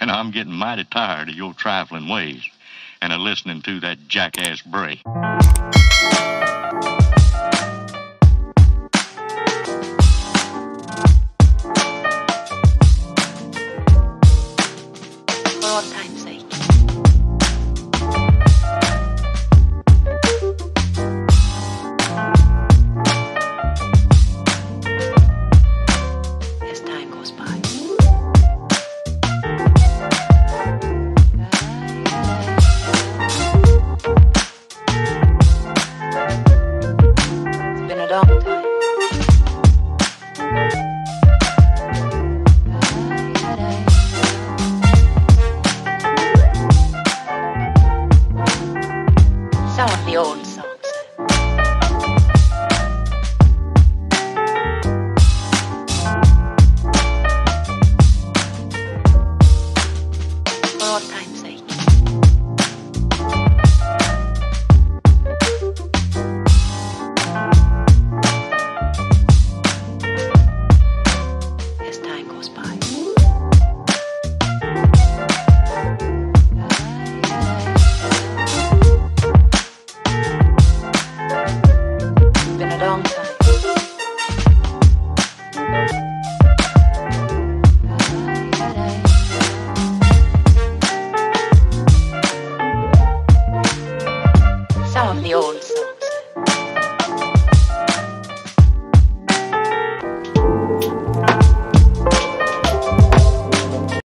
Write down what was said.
And I'm getting mighty tired of your trifling ways and of listening to that jackass Bray. For all time's sake. As time goes by. It's been a long time. Some of the old songs. For all time's sake. As time goes by. It's been a long time. Some of the old songs.